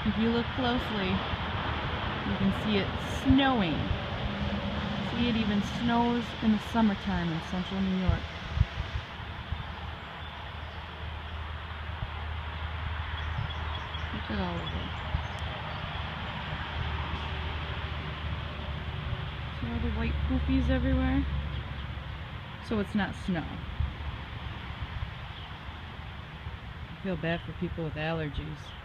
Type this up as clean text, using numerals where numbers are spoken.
If you look closely, you can see it snowing. See, it even snows in the summertime in central New York. Look at all of it. See all the white poofies everywhere? So it's not snow. I feel bad for people with allergies.